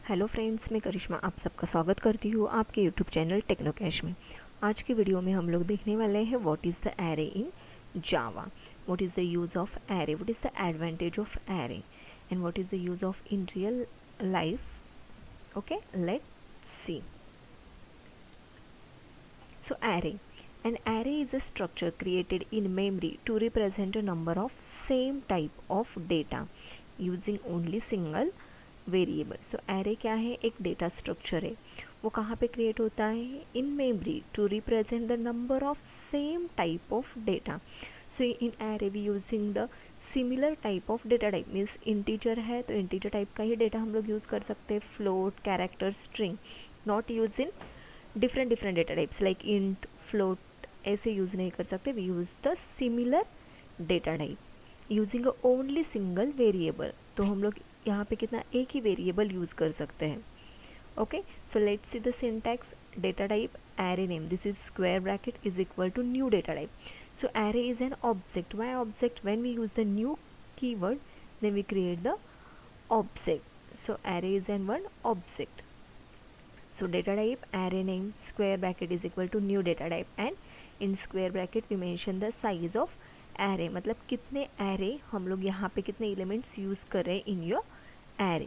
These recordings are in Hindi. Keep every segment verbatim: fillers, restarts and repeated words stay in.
हेलो फ्रेंड्स, मैं करिश्मा आप सबका स्वागत करती हूँ आपके यूट्यूब चैनल टेक्नोकैश में। आज की वीडियो में हम लोग देखने वाले हैं what is the array in Java, what is the use of array, what is the advantage of array and what is the use of in real life. Okay, let's see. So array. An array is a structure created in memory to represent a number of same type of data using only single variable. So array क्या है? एक डेटा स्ट्रक्चर है। वो कहाँ पे क्रिएट होता है? In memory to represent the number of same type of data. So in array we using the similar type of data type. Means integer है तो इंटीजर टाइप का ही डेटा हम लोग यूज़ कर सकते हैं, float, character, string, not use in different different data types like int, float, ऐसे यूज़ नहीं कर सकते। We use the similar data type using only single variable. तो हम लोग यहाँ पे कितना एक ही वेरिएबल यूज़ कर सकते हैं। Okay, so let's see the syntax. Data type array name, this is square bracket is equal to new data type. So array is an object. Why object? When we use the new keyword then we create the object. So array is an one object. So data type array name square bracket is equal to new data type and in square bracket we mention the size of array, मतलब कितने array हम लोग यहाँ पे कितने elements use कर रहे हैं in your array।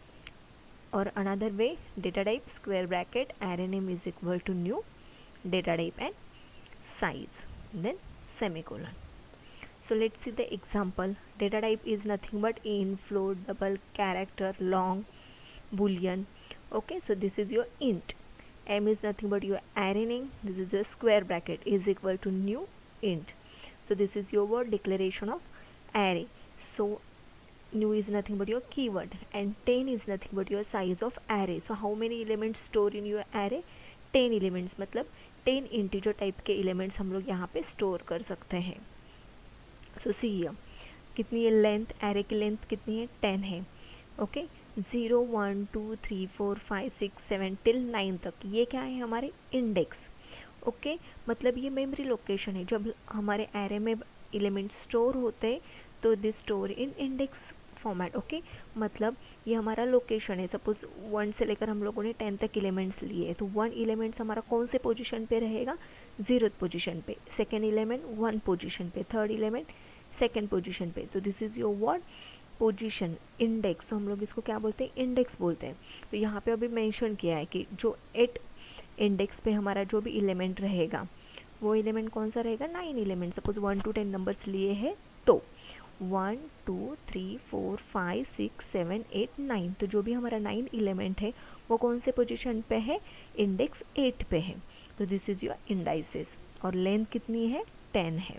और another way data type square bracket array name is equal to new data type and size then semicolon। So let's see the example. Data type is nothing but int, float, double, character, long, boolean. Okay, so this is your int. M is nothing but your array name. This is your square bracket is equal to new int. So this is your word declaration of array. So new is nothing but your keyword and ten is nothing but your size of array. So how many elements store in your array? ten elements, मतलब ten integer type के elements हम लोग यहाँ पे store कर सकते हैं। So see here, कितनी है length? array की length कितनी है? ten है। Okay, zero one two three four five six seven till nine तक ये क्या है? हमारे इंडेक्स। ओके, मतलब ये मेमोरी लोकेशन है। जब हमारे एरे में एलिमेंट स्टोर होते हैं तो this store in index format. Okay, मतलब ये हमारा लोकेशन है। सपोज वन से लेकर हम लोगों ने टेन तक एलिमेंट्स लिए तो वन एलिमेंट्स हमारा कौन से पोजीशन पे रहेगा? जीरो पोजीशन पे। सेकेंड एलिमेंट वन पोजीशन पे, थर्ड एलिमेंट सेकेंड पोजीशन पे। तो this is your what? Position, index. तो हम लोग इसको क्या बोलते हैं? इंडेक्स बोलते हैं। तो यहाँ पे अभी मेंशन किया है कि जो एट इंडेक्स पे हमारा जो भी एलिमेंट रहेगा वो एलिमेंट कौन सा रहेगा? Nine element. Suppose one two ten numbers लिए हैं तो one two three four five six seven eight nine, तो जो भी हमारा नाइन एलिमेंट है वो कौन से पोजिशन पे है? इंडेक्स एट पे है। तो दिस इज योर इंडाइसेस और लेंथ कितनी है? टेन है।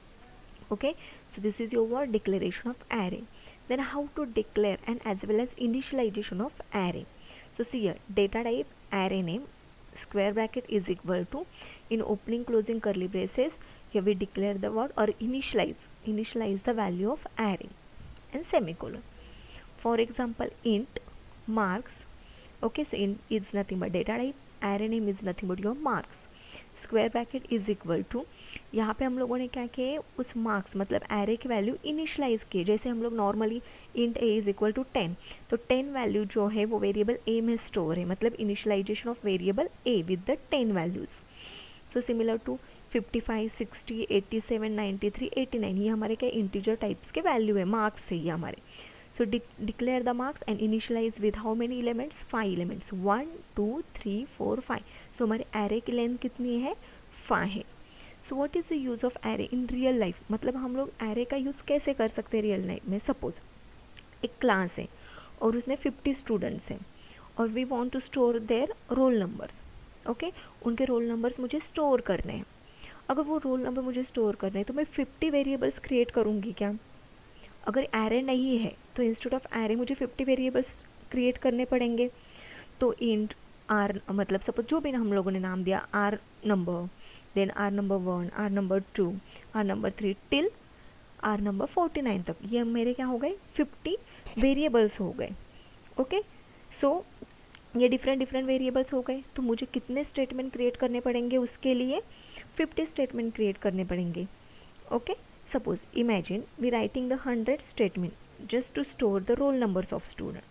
Okay, so this is your word declaration of array. Then how to declare and as well as initialization of array. So see here, data type array name square bracket is equal to in opening closing curly braces, here we declare the word or initialize initialize the value of array and semicolon. For example, int marks. Okay, so int is nothing but data type, array name is nothing but your marks, square bracket is equal to, यहाँ पे हम लोगों ने क्या किया? उस मार्क्स मतलब एरे की वैल्यू इनिशलाइज किए। जैसे हम लोग normally int a is equal to ten, तो टेन वैल्यू जो है वो वेरिएबल ए में स्टोर है, मतलब initialization of variable a with the ten values. So similar to fifty five, sixty, eighty seven, ninety three, eighty nine, ये हमारे क्या इंटीजर टाइप्स के वैल्यू है, मार्क्स है ये हमारे। So declare the marks and initialize with how many elements? Five elements, one two three four five. So हमारे एरे की लेंथ कितनी है? फाइव है। So what is the use of array in real life? मतलब हम लोग एरे का यूज़ कैसे कर सकते हैं रियल लाइफ में? सपोज एक क्लास है और उसमें फिफ्टी स्टूडेंट्स हैं और we want to store their roll numbers. Okay, उनके रोल नंबर्स मुझे स्टोर करने हैं। अगर वो रोल नंबर मुझे स्टोर करने हैं तो मैं फिफ्टी वेरिएबल्स क्रिएट करूँगी क्या? अगर एरे नहीं है तो इंस्टेड ऑफ एरे मुझे फिफ्टी वेरिएबल्स क्रिएट करने पड़ेंगे। तो इंट आर, मतलब सपोज जो भी हम लोगों ने नाम दिया, R number, then R number one, R number two, R number three till R number forty nine तक, ये मेरे क्या हो गए? फिफ्टी वेरिएबल्स हो गए। ओके, सो ये डिफरेंट डिफरेंट वेरिएबल्स हो गए। तो मुझे कितने स्टेटमेंट क्रिएट करने पड़ेंगे? उसके लिए फिफ्टी स्टेटमेंट क्रिएट करने पड़ेंगे। Okay, suppose imagine we writing the hundred statement just to store the roll numbers of student.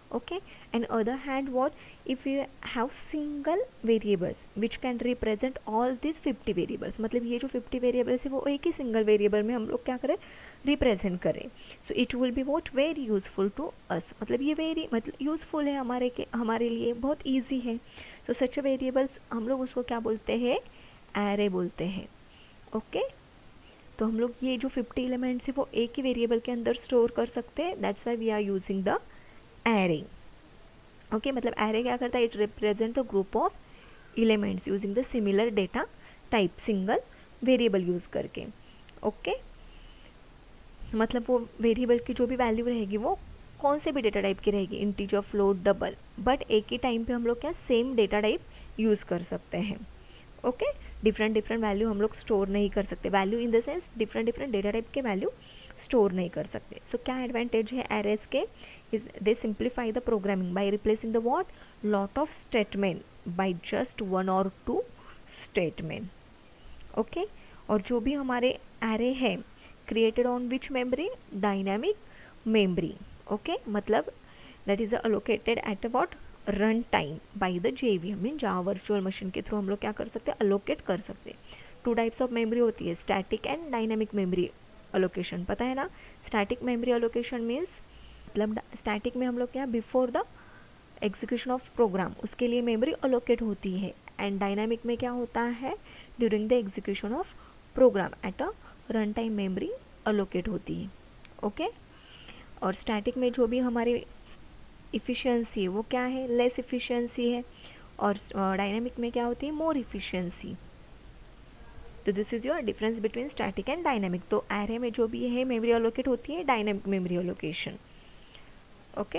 Okay, and other hand what, if you have single variables which can represent all these fifty variables, मतलब ये जो fifty variables है वो एक ही single variable में हम लोग क्या करें, represent करें, so it will be what very useful to us, मतलब ये very मतलब useful है हमारे के हमारे लिए, बहुत easy है, so such a variables हम लोग उसको क्या बोलते हैं, array बोलते हैं. Okay okay? तो हम लोग ये जो fifty एलिमेंट्स है वो एक ही वेरिएबल के अंदर स्टोर कर सकते हैं, that's why we are using the array. Okay, मतलब एरे क्या करता है, it represent the group of elements using the similar data type single variable use करके. Okay okay? मतलब वो वेरिएबल की जो भी वैल्यू रहेगी वो कौन से भी डेटा टाइप की रहेगी, इंटीजर, फ्लोट, डबल, बट एक ही टाइम पे हम लोग क्या सेम डेटा टाइप यूज कर सकते हैं. ओके, डिफरेंट डिफरेंट वैल्यू हम लोग स्टोर नहीं कर सकते, value in the sense different different data type के वैल्यू स्टोर नहीं कर सकते. सो so, क्या एडवांटेज है एरेज के, is they simplify the programming by replacing the what, lot of statement by just one or two statement. Okay, और जो भी हमारे एरे है created on which memory, dynamic memory. Okay, मतलब that is allocated at what, run time by the J V M, mean Java virtual machine के थ्रू हम लोग क्या कर सकते हैं, अलोकेट कर सकते हैं. टू टाइप्स ऑफ मेमोरी होती है, static and dynamic memory allocation, पता है ना. स्टैटिक मेमोरी अलोकेशन मीन्स मतलब स्टैटिक में हम लोग क्या before the execution of program उसके लिए मेमोरी अलोकेट होती है, एंड डायनामिक में क्या होता है, during the execution of program at a run time memory allocate होती है. ओके, और स्टैटिक में जो भी हमारी इफ़िशियंसी है वो क्या है, लेस इफ़िशियंसी है, और डायनामिक में क्या होती है, मोर इफ़िशियंसी. तो this is your difference between static and dynamic. तो एरे में जो भी है मेमोरी अलोकेट होती है, dynamic memory allocation. Okay,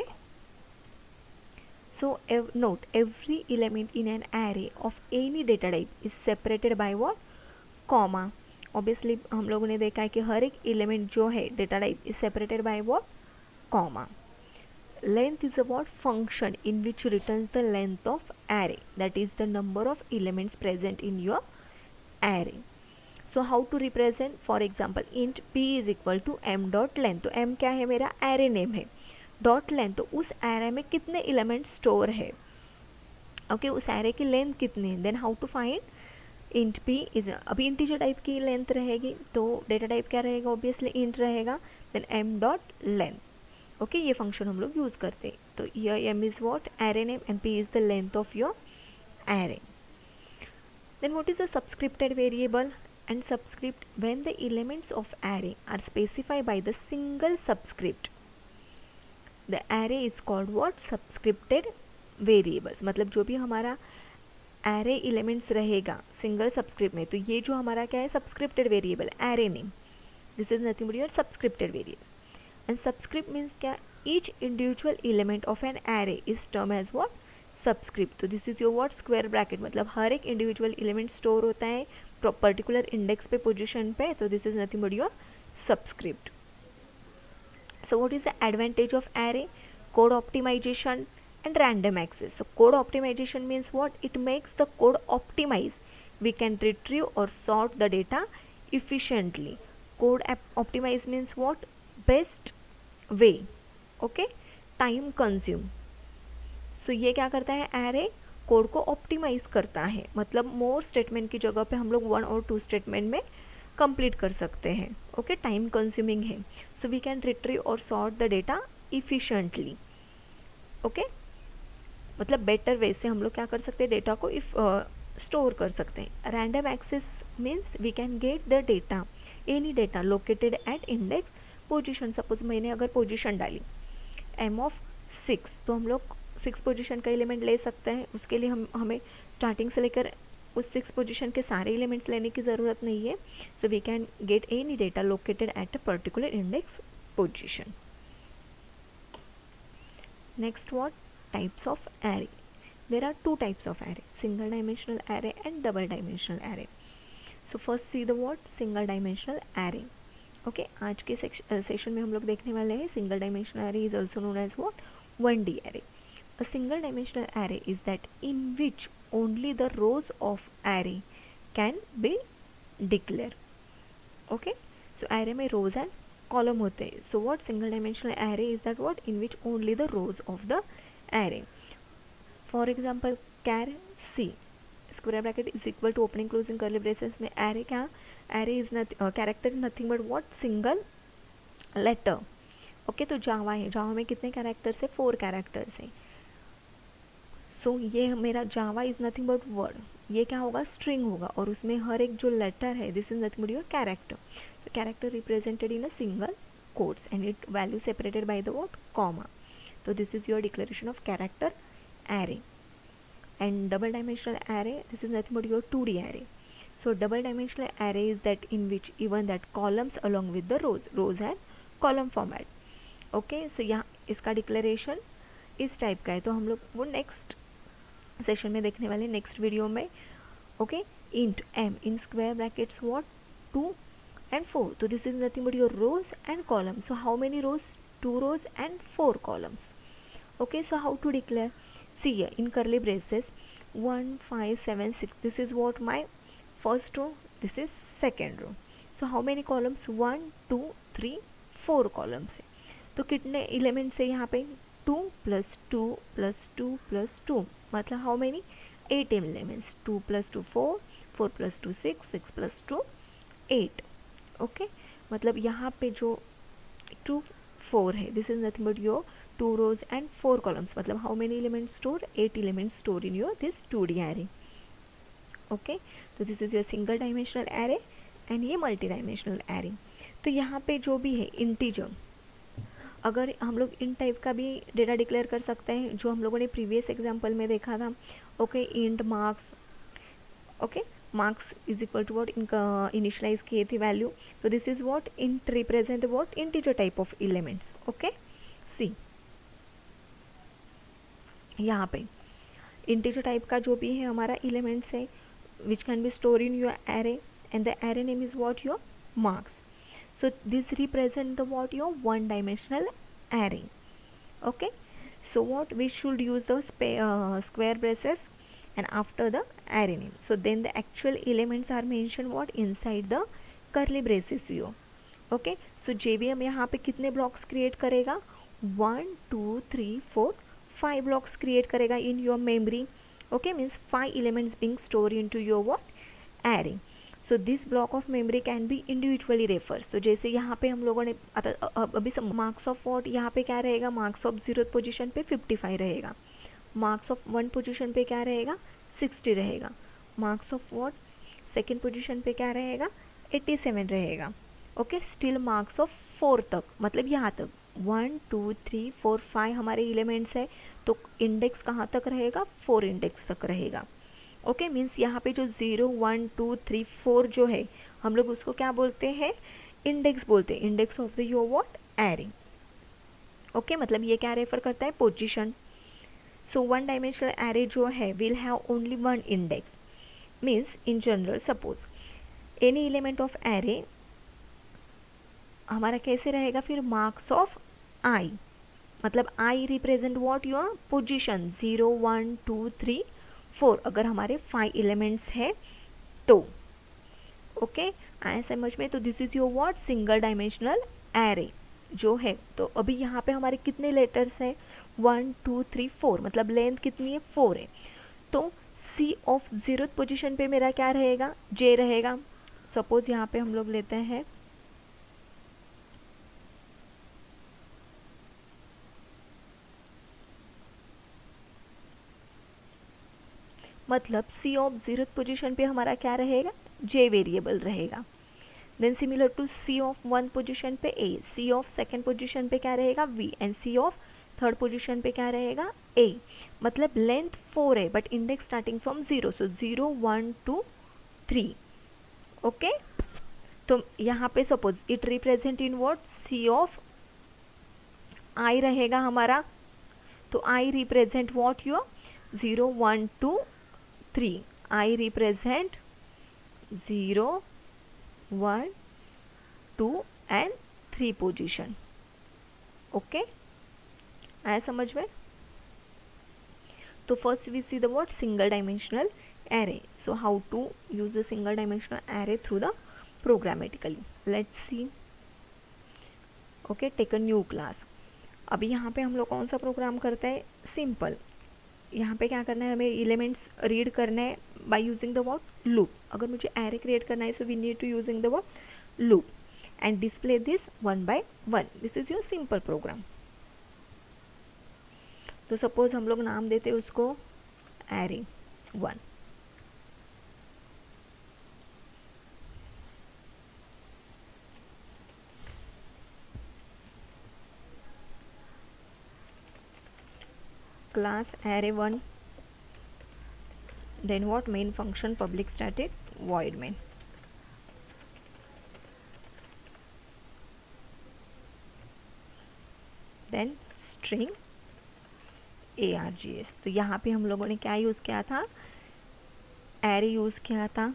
so note every element in an array of any data type is separated by what, comma. Obviously हम लोगों ने देखा है कि हर एक एलिमेंट जो है data type is separated by what, comma. Length is a what function in which returns the length of array, that is the number of elements present in your array. So how to represent, for example int p is equal to m dot length. तो m क्या है, मेरा array name है, dot length तो उस array में कितने elements store है. ओके okay, उस array की length कितनी है. then how to find int p is, अभी integer type की length रहेगी तो data type क्या रहेगा, obviously int रहेगा, then m dot length. Okay okay, ये फंक्शन हम लोग यूज करते हैं. तो ये m is what, array name, and p is the length of your array. Then what is a subscripted variable, and subscript when the elements of array are specified by the single subscript, the array is called what, subscripted variables. मतलब जो भी हमारा एरे एलिमेंट्स रहेगा सिंगल सबस्क्रिप्ट में, तो ये जो हमारा क्या है, subscripted variable, array name, this is nothing but your subscripted variable. And subscript means क्या, each individual element of an array is termed as what, subscript. तो this is your what, square bracket, मतलब हर एक individual element store होता है particular index पे, position पे, तो this is nothing but your subscript. So what is the advantage of array, code optimization and random access. So code optimization means what, it makes the code optimize, we can retrieve or sort the data efficiently. Code optimize means what, best way. Okay, time consume. So ये क्या करता है, एरे कोड को ऑप्टिमाइज करता है, मतलब मोर स्टेटमेंट की जगह पे हम लोग वन और टू स्टेटमेंट में कंप्लीट कर सकते हैं. ओके, टाइम कंज्यूमिंग है, सो वी कैन रिट्रीव और sort the data efficiently. Okay, मतलब बेटर वे से हम लोग क्या कर सकते हैं, डेटा को इफ स्टोर uh, कर सकते हैं. Random access means we can get the data, any data located at index position. Suppose मैंने अगर पोजीशन डाली m ऑफ सिक्स, तो हम लोग सिक्स पोजीशन का एलिमेंट ले सकते हैं. उसके लिए हम हमें स्टार्टिंग से लेकर उस सिक्स पोजीशन के सारे एलिमेंट्स लेने की ज़रूरत नहीं है. So we can get any data located at a particular index position. Next what, types of array. There are two types of array, single dimensional array and double dimensional array. So first see the what, single dimensional array. Okay okay, आज के सेशन में हम लोग देखने वाले हैं single dimensional array is also known as what, one D array. A single dimensional array is that in which only the rows of array can be declare. Okay, so array में रोज एंड कॉलम होते हैं. So what single dimensional array is that what in which only the rows of the array. For example char c square bracket is equal to opening closing curly braces में एरे क्या, array is nath character is nothing but what single letter. Okay, तो जावा है, जावा में कितने कैरेक्टर्स है, फोर कैरेक्टर्स है. सो so, ये मेरा Java is nothing but word, ये क्या होगा, स्ट्रिंग होगा, और उसमें हर एक जो लेटर है this is nothing but your character. So character represented in a single quotes and it value separated by the what, comma. तो this is your declaration of character array. And double dimensional array, this is nothing but your two D array. So double dimensional array is that in which even that columns along with the rows, rows and column format. Okay, so यहाँ इसका डिक्लेरेशन इस टाइप का है, तो हम लोग वो नेक्स्ट सेशन में देखने वाले, नेक्स्ट वीडियो में. Okay, int m in square brackets what, two and four. So this is nothing but your rows and columns. So how many rows, two rows and four columns. Okay, so how to declare, see here in curly braces one five seven six, this is what my first row, this is second row. So how many columns, one two three four columns है. तो कितने एलिमेंट्स है यहाँ पे, two plus two plus two plus two, मतलब how many, eight elements. Two plus two four, four plus two six, six plus two eight. Okay, मतलब यहाँ पे जो टू फोर है this is nothing but your two rows and four columns, मतलब how many elements store, eight elements store in your this two D array. Okay, तो this is your single dimensional array and ये मल्टी डायमेंशनल एरे. तो यहाँ पे जो भी है इंटीजर, अगर हम लोग इन टाइप का भी डेटा डिक्लेयर कर सकते हैं जो हम लोगों ने प्रीवियस एग्जांपल में देखा था. Okay, int marks, okay, marks is equal to what, इनका इनिशियलाइज किए थे वैल्यू. तो this is what int represent what, integer type of elements. Okay, see यहाँ पे इंटीजर टाइप का जो भी है हमारा एलिमेंट्स है which can be stored in your array and the array name is what, your marks. So this represent the what, your one dimensional array. Okay, so what we should use the uh, square braces and after the array name. So then the actual elements are mentioned what, inside the curly braces yo. Okay, so J V M यहाँ पे कितने blocks create करेगा, one two three four five blocks create करेगा in your memory. Okay, means five elements being stored into your what, array. So this block of memory can be individually referred. So जैसे यहाँ पे हम लोगों ने अभी सब मार्क्स ऑफ व्हाट, यहाँ पे क्या रहेगा, मार्क्स ऑफ जीरो पोजीशन पे फिफ्टी फाइव रहेगा, मार्क्स ऑफ वन पोजीशन पे क्या रहेगा, सिक्सटी रहेगा, marks of what second position पे क्या रहेगा, एट्टी सेवन रहेगा. Okay, still marks of four तक, मतलब यहाँ तक one two three four five हमारे एलिमेंट्स है, तो इंडेक्स कहाँ तक रहेगा, फोर इंडेक्स तक रहेगा. ओके, मीन्स यहाँ पे जो zero one two three four जो है हम लोग उसको क्या बोलते हैं, इंडेक्स बोलते हैं, index of the your what, array. Okay, मतलब ये क्या रेफर करता है, position. So one dimensional array जो है will have only one index. Means in general suppose any element of array हमारा कैसे रहेगा, फिर मार्क्स ऑफ आई, मतलब i represent what, your position zero one two three four, अगर हमारे फाइव एलिमेंट्स है तो. ओके, आए समझ में. तो this is your what, single dimensional array जो है. तो अभी यहाँ पे हमारे कितने लेटर्स हैं, वन टू थ्री फोर, मतलब लेंथ कितनी है, फोर है. तो सी ऑफ जीरो पोजीशन पे मेरा क्या रहेगा, जे रहेगा. सपोज यहाँ पे हम लोग लेते हैं मतलब सी ऑफ जीरो पोजीशन पे हमारा क्या रहेगा, जे वेरिएबल रहेगा. Then similar to c of one position पे a, c of second position पे क्या रहेगा, v, and c of third position पे क्या रहेगा, ए. मतलब लेंथ फोर है but index starting from zero, so zero one two three. Okay, तो यहाँ पे suppose it represent in what, c of i रहेगा हमारा, तो i represent what, your zero one two three, I represent zero one two and three position. Okay, आया समझ में. तो first we see the what, single dimensional array. So how to use the single dimensional array through the programmatically, let's see. Okay, take a new class. अभी यहाँ पे हम लोग कौन सा प्रोग्राम करते हैं, सिंपल। यहाँ पे क्या करना है, हमें एलिमेंट्स रीड करना है by using the word loop. अगर मुझे एरे क्रिएट करना है so we need to using the word loop and display this one by one. This is your simple program. तो सपोज हम लोग नाम देते हैं उसको array one. class array one, then what, main function public static void main, then string args। तो यहाँ पे हम लोगों ने क्या यूज़ किया था, array यूज़ किया था।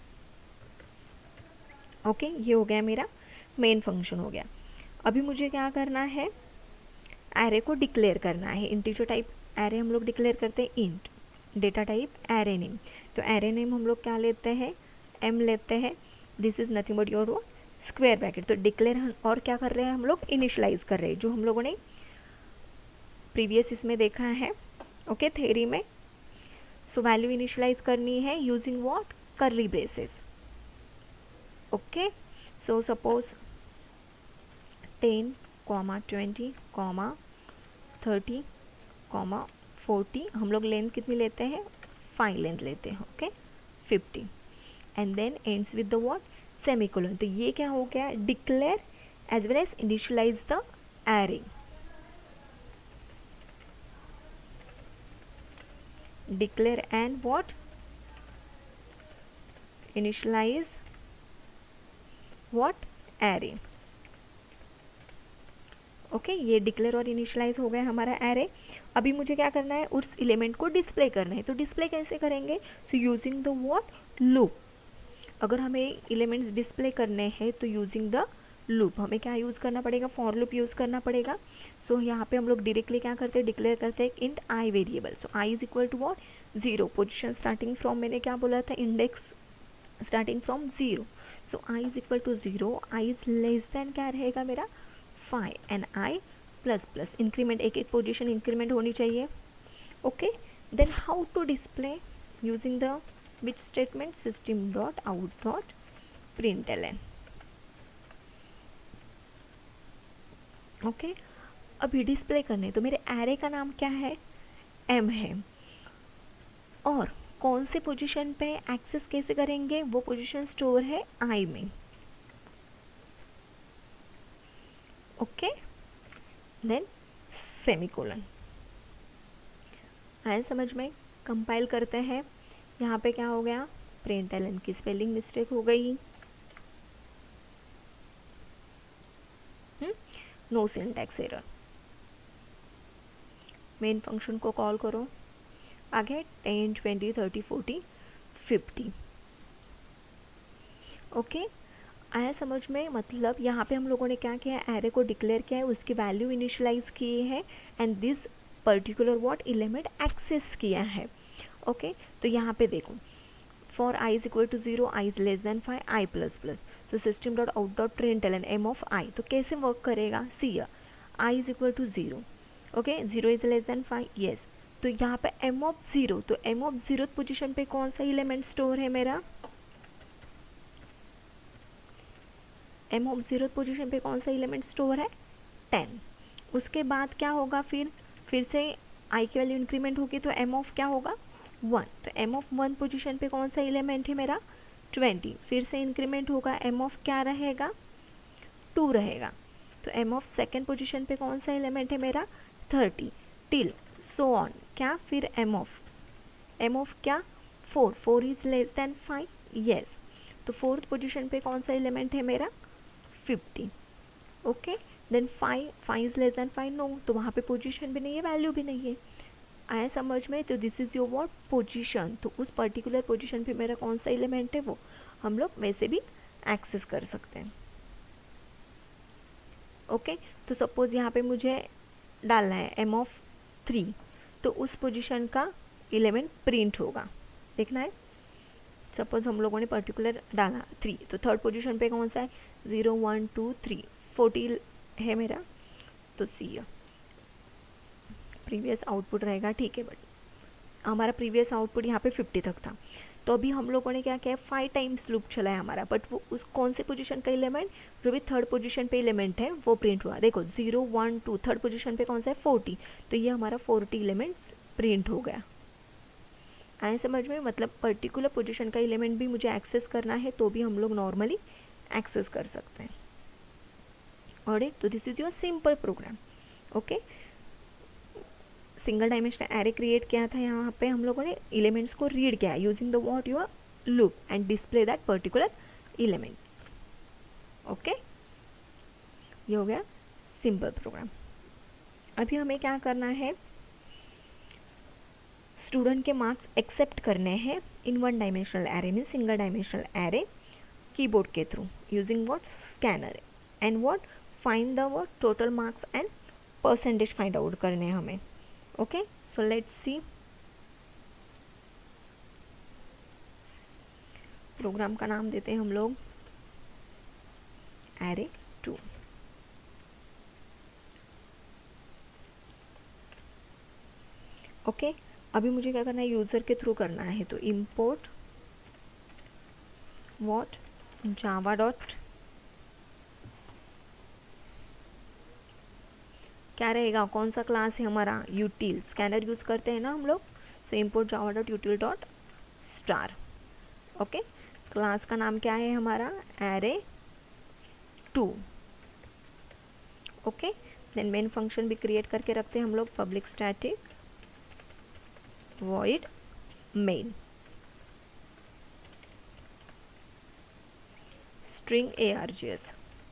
ओके okay, ये हो गया मेरा मेन फंक्शन हो गया। अभी मुझे क्या करना है, एरे को डिक्लेयर करना है। इंटीजर टाइप एरे हम लोग डिक्लेयर करते हैं int, data type array name. तो एरे नेम हम लोग क्या लेते हैं, एम लेते हैं। This is nothing but your square bracket. तो डिक्लेयर और क्या कर रहे हैं हम लोग, इनिशियलाइज कर रहे हैं, जो हम लोगों ने प्रीवियस इसमें देखा है ओके थ्योरी में। सो वैल्यू इनिशियलाइज करनी है using what, curly braces. Okay, so suppose ten comma twenty comma thirty comma forty, हम लोग लेंथ कितनी लेते हैं, फाइव लेंथ लेते हैं। Okay, fifty and then ends with the what, semicolon. तो ये क्या हो गया, declare as well as initialize the array. Declare and what, initialize what, array. Okay okay, ये डिक्लेयर और इनिशियलाइज हो गया हमारा एरे। अभी मुझे क्या करना है, उस एलिमेंट को डिस्प्ले करना है। तो डिस्प्ले कैसे करेंगे, so using the what, loop. अगर हमें एलिमेंट्स डिस्प्ले करने हैं तो यूजिंग द लूप हमें क्या यूज़ करना पड़ेगा, फॉर लूप यूज़ करना पड़ेगा। सो so, यहाँ पे हम लोग डायरेक्टली क्या करते हैं, डिक्लेयर करते हैं int i variable. So i is equal to what, zero. Position starting from, मैंने क्या बोला था, index starting from zero. So i is equal to zero, i is less than क्या रहेगा मेरा, five and i plus plus. Increment, एक एक पोजीशन इंक्रीमेंट होनी चाहिए। Okay, then how to display, using the which statement, system dot out dot println। Okay, अभी डिस्प्ले करने, तो मेरे एरे का नाम क्या है, एम है, और कौन से पोजीशन पे एक्सेस कैसे करेंगे, वो पोजीशन स्टोर है आई में। Okay, then semicolon. आए समझ में, कंपाइल करते हैं। यहाँ पे क्या हो गया, println की स्पेलिंग मिस्टेक हो गई, no syntax error. Main function को कॉल करो, आगे ten twenty thirty forty fifty. Okay, आया समझ में, मतलब यहाँ पे हम लोगों ने क्या किया है, एरे को डिक्लेयर किया है, उसकी वैल्यू इनिशियलाइज की है and this particular what element access किया है। ओके, तो यहाँ पे देखो, for i is equal to zero, i is less than five, i plus plus. तो system dot out dot println m of i, तो कैसे वर्क करेगा, see i is equal to zero, okay, zero is less than five, yes. तो यहाँ पे एम ऑफ जीरो, तो एम ऑफ जीरो पोजिशन पे कौन सा एलिमेंट स्टोर है मेरा, एम ऑफ जीरो पोजिशन पे कौन सा एलिमेंट स्टोर है, टेन। उसके बाद क्या होगा, फिर फिर से आई की वैल्यू इंक्रीमेंट होगी, तो एम ऑफ क्या होगा, वन। तो एम ऑफ वन पोजिशन पे कौन सा एलिमेंट है मेरा, ट्वेंटी। फिर से इंक्रीमेंट होगा, एम ऑफ क्या रहेगा, टू रहेगा। तो एम ऑफ सेकेंड पोजिशन पे कौन सा एलिमेंट है मेरा, थर्टी, टिल सो ऑन। क्या, फिर एम ऑफ एम ऑफ क्या, four, four is less than five, yes. तो फोर्थ पोजिशन पे कौन सा एलिमेंट है मेरा, fifty. Okay, then five, five is less than five, no, तो वहाँ पे पोजीशन भी नहीं है, वैल्यू भी नहीं है। आया समझ में, तो this is your what, position. तो उस पर्टिकुलर पोजीशन पे मेरा कौन सा एलिमेंट है, वो हम लोग वैसे भी एक्सेस कर सकते हैं। ओके, तो सपोज यहाँ पे मुझे डालना है एम ऑफ थ्री, तो उस पोजीशन का एलिमेंट प्रिंट होगा, देखना है। सपोज हम लोगों ने पर्टिकुलर डाला थ्री, तो थर्ड पोजीशन पे कौन सा है, zero one two three, forty है मेरा, तो सी प्रीवियस आउटपुट रहेगा, ठीक है। बट हमारा प्रीवियस आउटपुट यहाँ पे फिफ्टी तक था, तो अभी हम लोगों ने क्या किया, फाइव टाइम्स लूप चलाया हमारा, बट वो उस कौन से पोजीशन का एलिमेंट, जो भी थर्ड पोजीशन पे एलिमेंट है वो प्रिंट हुआ। देखो zero one two third position पे कौन सा है, फोर्टी, तो ये हमारा फोर्टी एलिमेंट्स प्रिंट हो गया। आए समझ में, मतलब पर्टिकुलर पोजीशन का एलिमेंट भी मुझे एक्सेस करना है तो भी हम लोग नॉर्मली एक्सेस कर सकते हैं। और तो this is your simple program. Okay, single dimensional array create किया था, यहाँ पे हम लोगों ने एलिमेंट्स को रीड किया using the what your loop and display that particular element. Okay, ये हो गया सिंपल प्रोग्राम। अभी हमें क्या करना है, स्टूडेंट के मार्क्स एक्सेप्ट करने हैं इन वन डायमेंशनल एरे में, सिंगल डायमेंशनल एरे कीबोर्ड के through using what scanner, and what find the what total marks and percentage find out करने हैं हमें। Okay, so let's see. Program का नाम देते हैं हम लोग एरे टू। ओके, अभी मुझे क्या करना है, यूजर के थ्रू करना है, तो इंपोर्ट व्हाट जावा डॉट, क्या रहेगा, कौन सा क्लास है हमारा, यूटिल, स्कैनर यूज करते हैं ना हम लोग, so import Java dot util dot star. Okay, class का नाम क्या है हमारा, array two. Okay, then main function भी क्रिएट करके रखते हैं हम लोग, public static void main string args।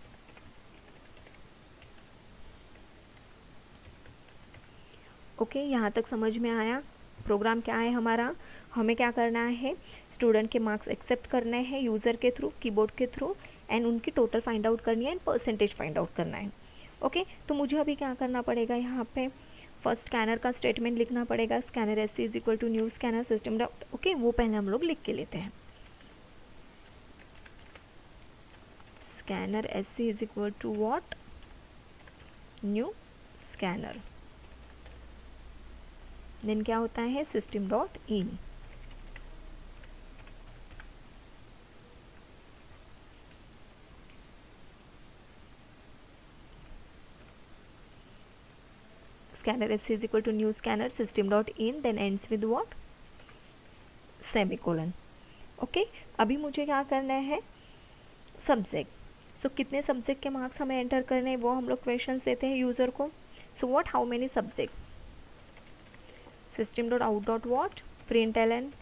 Okay, यहाँ तक समझ में आया। प्रोग्राम क्या है हमारा, हमें क्या करना है, स्टूडेंट के मार्क्स एक्सेप्ट करने हैं यूज़र के थ्रू, कीबोर्ड के थ्रू, एंड उनकी टोटल फाइंड आउट करनी है एंड परसेंटेज फाइंड आउट करना है। ओके, तो मुझे अभी क्या करना पड़ेगा, यहाँ पे फर्स्ट स्कैनर का स्टेटमेंट लिखना पड़ेगा, scanner s c is equal to new scanner system dot. Okay, वो पहले हम लोग लिख के लेते हैं, scanner s c is equal to what, new scanner, then क्या होता है, system dot in. scanner s is equal to new scanner system dot in, then ends with what, semicolon। Okay, अभी मुझे क्या करना है, सब्जेक्ट, सो कितने सब्जेक्ट के मार्क्स हमें एंटर करने हैं वो हम लोग क्वेश्चंस देते हैं यूज़र को। So what, how many subject, system dot out dot what, print l n,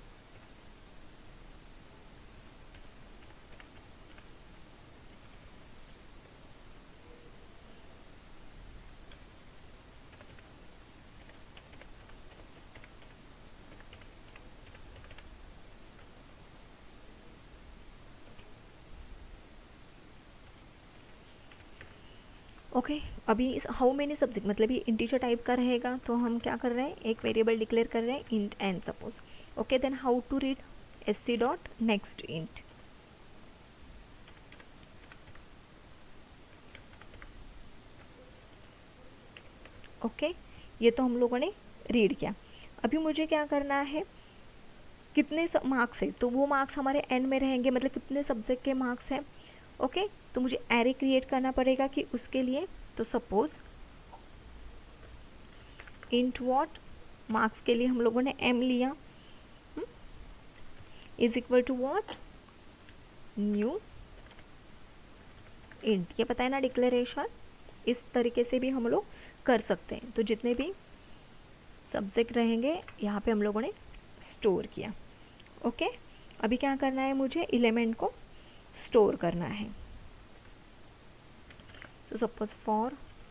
okay okay, अभी इस हाउ मेनी सब्जेक्ट मतलब ये इंटीजर टाइप का रहेगा, तो हम क्या कर रहे हैं, एक वेरिएबल डिक्लेयर कर रहे हैं int n suppose. Okay, then how to read, s c dot next int. Okay, ये तो हम लोगों ने रीड किया। अभी मुझे क्या करना है, कितने मार्क्स है, तो वो मार्क्स हमारे एन में रहेंगे, मतलब कितने सब्जेक्ट के मार्क्स हैं। ओके okay, तो मुझे एरे क्रिएट करना पड़ेगा कि उसके लिए, तो सपोज इंट व्हाट, मार्क्स के लिए हम लोगों ने एम लिया, is equal to what, new int, ये पता है ना डिक्लेरेशन, इस तरीके से भी हम लोग कर सकते हैं। तो जितने भी सब्जेक्ट रहेंगे यहाँ पे हम लोगों ने स्टोर किया। Okay okay? अभी क्या करना है, मुझे एलिमेंट को स्टोर करना है। So suppose for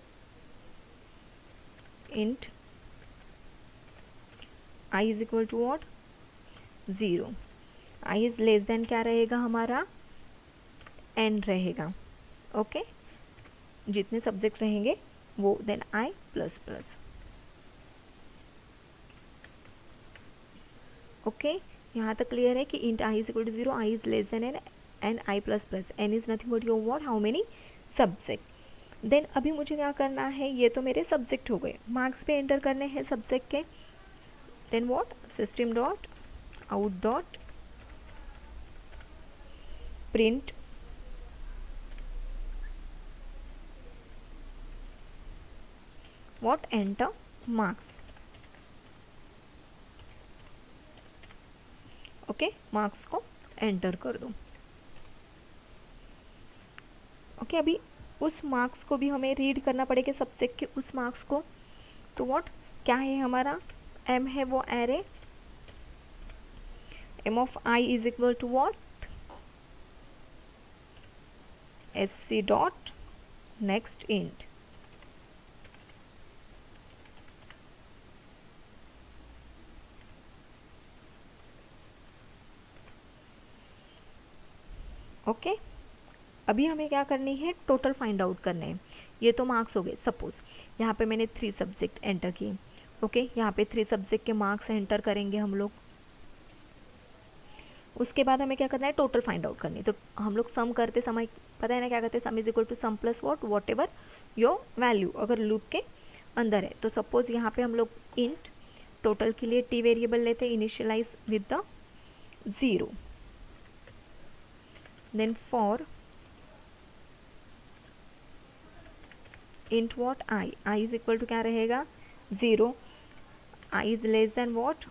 int i is equal to what, zero, i is less than क्या रहेगा हमारा, एन रहेगा। Okay okay? जितने सब्जेक्ट रहेंगे वो, then i plus plus. Okay, यहाँ तक क्लियर है कि int i is equal to zero, i is less than n, and i plus plus, n is nothing but your what, how many subject. Then अभी मुझे क्या करना है, ये तो मेरे सब्जेक्ट हो गए, मार्क्स पे एंटर करने हैं सब्जेक्ट के। Then what, system dot out dot print what, enter marks. Okay, marks को एंटर कर दो। ओके okay, अभी उस मार्क्स को भी हमें रीड करना पड़ेगा, सब्जेक्ट के उस मार्क्स को। तो व्हाट, क्या है हमारा, एम है वो array, m of i is equal to what, s c dot next int. Okay okay? अभी हमें क्या करनी है, टोटल फाइंड आउट करने हैं। ये तो मार्क्स हो गए। सपोज यहाँ पे मैंने थ्री सब्जेक्ट एंटर किए। ओके, यहाँ पे थ्री सब्जेक्ट के मार्क्स एंटर करेंगे हम लोग। उसके बाद हमें क्या करना है, टोटल फाइंड आउट करनी है। तो हम लोग सम करते समय पता है ना क्या करते हैं, sum is equal to sum plus what whatever your value, अगर लूप के अंदर है। तो सपोज यहाँ पे हम लोग इंट टोटल के लिए टी वेरिएबल लेते हैं, initialize with the zero. Then for int what I, I is equal to क्या रहेगा, zero, I is less than what,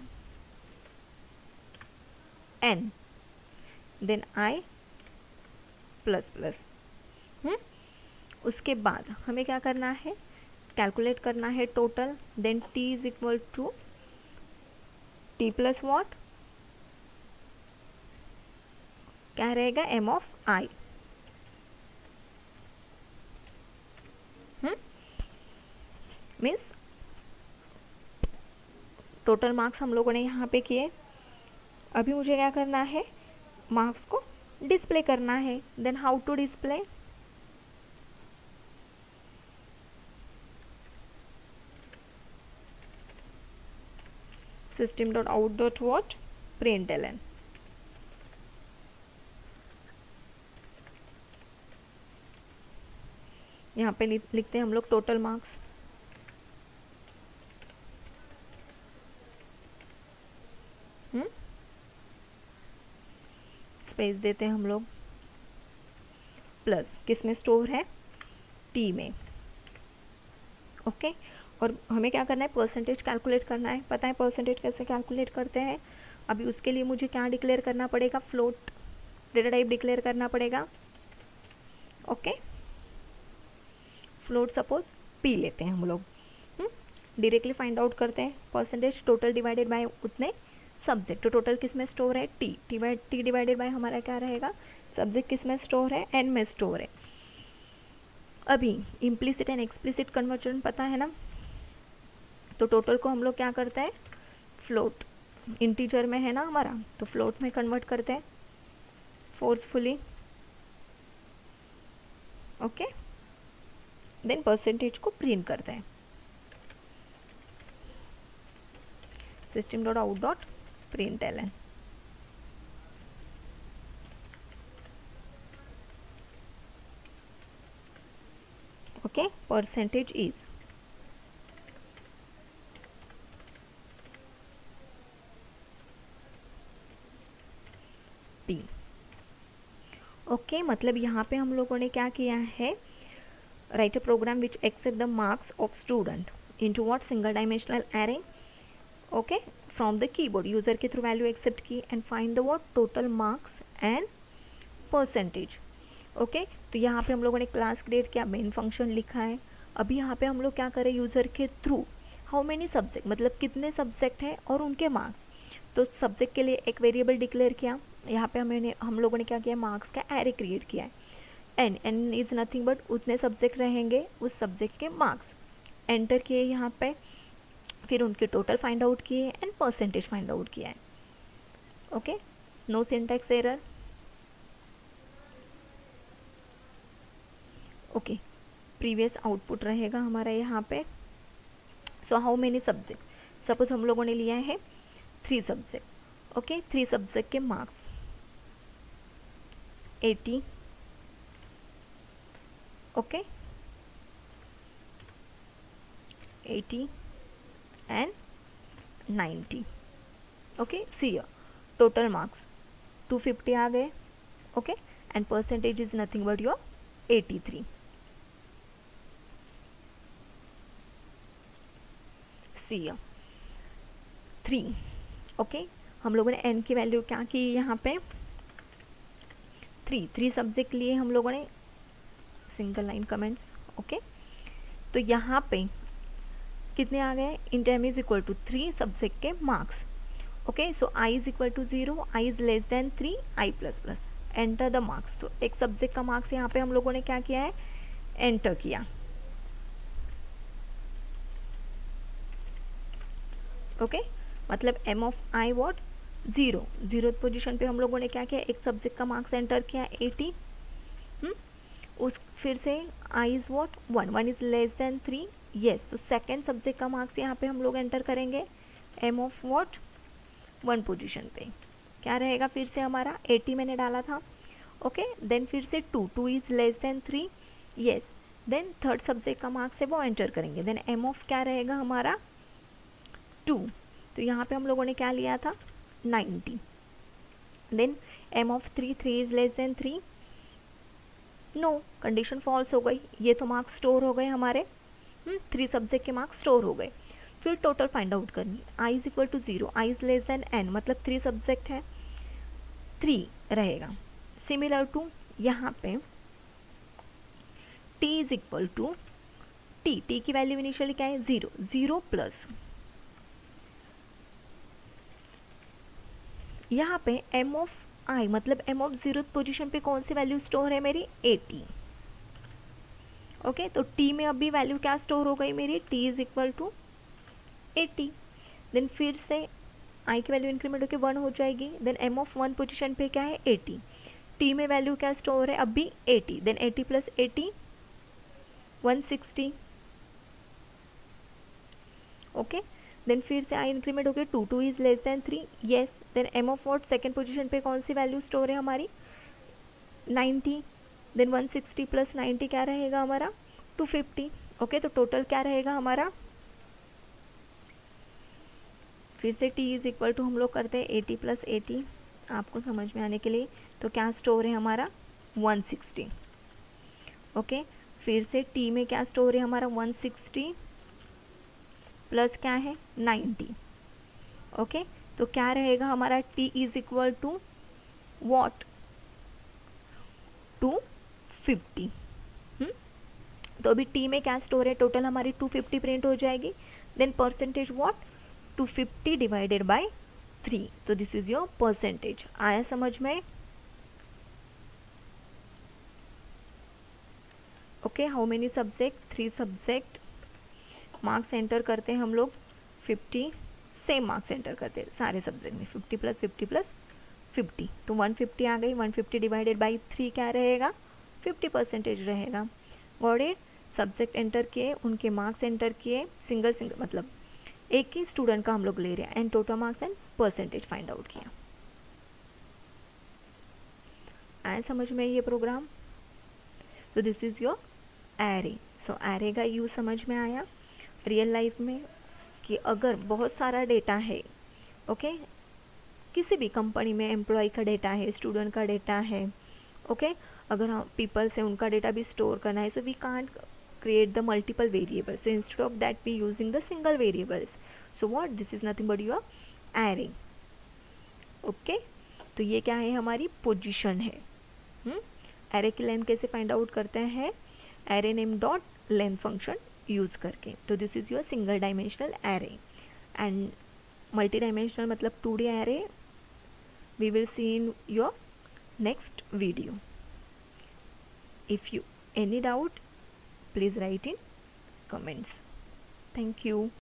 n, then I plus plus. Hmm उसके बाद हमें क्या करना है, कैलकुलेट करना है total. Then t is equal to t plus what, क्या रहेगा, m of i। Means total marks हम लोगों ने यहाँ पे किए। अभी मुझे क्या करना है, मार्क्स को डिस्प्ले करना है। Then how to display, system dot out dot what print l n. यहाँ पे लिखते हैं हम लोग टोटल मार्क्स। हम्म स्पेस देते हैं हम लोग, प्लस किस में स्टोर है, टी में। Okay okay? और हमें क्या करना है, परसेंटेज कैलकुलेट करना है। पता है परसेंटेज कैसे कैलकुलेट करते हैं। अभी उसके लिए मुझे क्या डिक्लेयर करना पड़ेगा, फ्लोट डेटा टाइप डिक्लेयर करना पड़ेगा। Okay okay? Float suppose p लेते हैं हम लोग, डायरेक्टली फाइंड आउट करते हैं परसेंटेज टोटल डिवाइडेड बाय उतने सब्जेक्ट। तो टोटल किस में स्टोर है, t, t t divided by हमारा क्या रहेगा, सब्जेक्ट किस में स्टोर है, एन में स्टोर है। अभी इम्प्लिसिट एंड एक्सप्लिसिट कन्वर्जन पता है ना। तो टोटल को हम लोग क्या करते हैं, फ्लोट, इंटीजर में है ना हमारा, तो फ्लोट में कन्वर्ट करते हैं फोर्सफुली। ओके, देन परसेंटेज को प्रिंट करते हैं, system dot out dot print l n. Okay, percentage is p. Okay, मतलब यहाँ पे हम लोगों ने क्या किया है, write a program which accept the marks of student into what, single dimensional array. Okay, from the keyboard user के थ्रू वैल्यू एक्सेप्ट की and find the what, total marks and percentage. Okay, तो यहाँ पे हम लोगों ने क्लास क्रिएट किया, मेन फंक्शन लिखा है। अभी यहाँ पे हम लोग क्या करें, यूजर के थ्रू हाउ मेनी सब्जेक्ट, मतलब कितने सब्जेक्ट हैं और उनके मार्क्स। तो सब्जेक्ट के लिए एक वेरिएबल डिक्लेयर किया। यहाँ पे हमने हम लोगों ने क्या किया, मार्क्स का एरे क्रिएट किया है। N n is nothing but उतने सब्जेक्ट रहेंगे, उस सब्जेक्ट के मार्क्स एंटर किए यहाँ पे, फिर उनके टोटल फाइंड आउट किए एंड परसेंटेज फाइंड आउट किया है। Okay, no syntax error. Okay, previous output रहेगा हमारा यहाँ पे। So how many subject, suppose हम लोगों ने लिया है three subject. Okay, three subject के marks eighty. Okay, eighty and ninety. Okay, see here, total marks two fifty आ गए. Okay, and percentage is nothing but your eighty-three. See here, three. Okay, हम लोगों ने n की वैल्यू क्या की यहाँ पे, थ्री. थ्री सब्जेक्ट लिए हम लोगों ने, सिंगल लाइन कमेंट्स. ओके, तो यहाँ पे कितने आ गए, int m is equal to three subject के marks. Okay, so i is equal to zero, i is less than three, i plus plus, enter the marks. तो एक सब्जेक्ट का मार्क्स यहाँ पे हम लोगों ने क्या किया है, एंटर किया. Okay okay? मतलब m of i what, zero. Zero position पे हम लोगों ने क्या किया, एक सब्जेक्ट का मार्क्स एंटर किया एटी. उस फिर से i is what, one. One is less than three, yes. तो सेकेंड सब्जेक्ट का मार्क्स यहाँ पे हम लोग एंटर करेंगे, m of what, one position पे क्या रहेगा, फिर से हमारा एटी मैंने डाला था. ओके, देन फिर से two. Two is less than three, yes. Then third subject का मार्क्स है वो एंटर करेंगे. देन m ऑफ क्या रहेगा हमारा, टू. तो यहाँ पे हम लोगों ने क्या लिया था, ninety. Then m of three, three is less than three, no, condition false हो गई. ये तो मार्क्स स्टोर हो गए हमारे, थ्री सब्जेक्ट के मार्क्स स्टोर हो गए. फिर टोटल फाइंड आउट करनी, i is equal to zero, i is less than n, मतलब थ्री सब्जेक्ट है, थ्री रहेगा. सिमिलर टू यहाँ पे t is equal to t. t की वैल्यू इनिशियली क्या है, जीरो. जीरो प्लस यहाँ पे m ऑफ i, मतलब m ऑफ जीरो पोजीशन पे कौन सी वैल्यू स्टोर है मेरी, एटी. ओके, तो t में अभी वैल्यू क्या स्टोर हो गई मेरी, t is equal to eighty. Then फिर से i की वैल्यू इंक्रीमेंट होकर वन हो जाएगी. Then m of one position पे क्या है, एटी. t में वैल्यू क्या स्टोर है अभी, eighty. Then eighty plus eighty, one sixty. Okay, then फिर से i इंक्रीमेंट होकर two. Two is less than three, yes. Then m of what, second position पे कौन सी वैल्यू स्टोर है हमारी, ninety. Then one sixty plus ninety क्या रहेगा हमारा, टू फिफ्टी. ओके, तो टोटल क्या रहेगा हमारा, फिर से t इज इक्वल टू हम लोग करते हैं एटी प्लस एटी आपको समझ में आने के लिए. तो क्या स्टोर है हमारा, वन सिक्सटी. ओके, फिर से t में क्या स्टोर है हमारा, वन सिक्सटी प्लस क्या है, नाइन्टी. ओके, तो क्या रहेगा हमारा, t is equal to what, two fifty. तो अभी t में क्या स्टोर है, टोटल हमारी टू फिफ्टी प्रिंट हो जाएगी. Then percentage what, two fifty divided by three. तो दिस इज योर परसेंटेज. आया समझ में. Okay, how many subject, three subject. Marks enter करते हैं हम लोग फिफ्टी, सेम मार्क्स एंटर करते हैं सारे सब्जेक्ट में, fifty plus fifty plus fifty. तो वन फिफ्टी आ गई. One fifty divided by three क्या रहेगा, फिफ्टी परसेंटेज रहेगा. Got it. सब्जेक्ट एंटर किए, उनके मार्क्स एंटर किए, सिंगल सिंगल मतलब एक ही स्टूडेंट का हम लोग ले रहे हैं, and total marks and percentage find out किया. आया समझ में ये प्रोग्राम. तो this is your array. So array का यूज समझ में आया रियल लाइफ में, कि अगर बहुत सारा डेटा है, ओके okay? किसी भी कंपनी में एम्प्लॉय का डेटा है, स्टूडेंट का डेटा है, ओके okay? अगर हम पीपल से उनका डेटा भी स्टोर करना है, so we can't create the multiple variables, so instead of that we using the single variables. So what, this is nothing but your array. okay? तो ये क्या है, हमारी पोजीशन है. हम्म एरे की लेंथ कैसे फाइंड आउट करते हैं, array name dot length function use करके. तो this is your single dimensional array. And multi dimensional मतलब two D array we will see in your next video. If you any doubt, please write in comments. Thank you.